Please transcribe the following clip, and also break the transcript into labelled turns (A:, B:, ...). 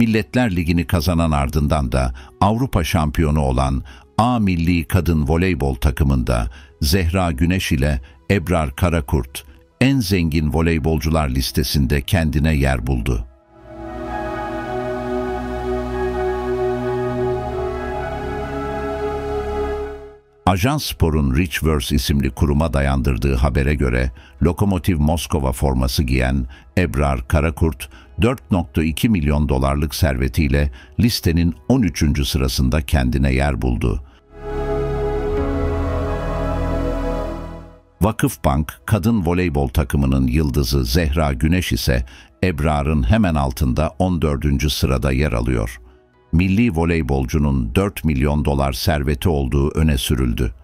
A: Milletler Ligi'ni kazanan ardından da Avrupa şampiyonu olan A milli kadın voleybol takımında Zehra Güneş ile Ebrar Karakurt en zengin voleybolcular listesinde kendine yer buldu. Ajans Spor'un Richverse isimli kuruma dayandırdığı habere göre Lokomotiv Moskova forması giyen Ebrar Karakurt 4,2 milyon dolarlık servetiyle listenin 13. sırasında kendine yer buldu. Vakıfbank kadın voleybol takımının yıldızı Zehra Güneş ise Ebrar'ın hemen altında 14. sırada yer alıyor. Milli voleybolcunun 4 milyon dolar serveti olduğu öne sürüldü.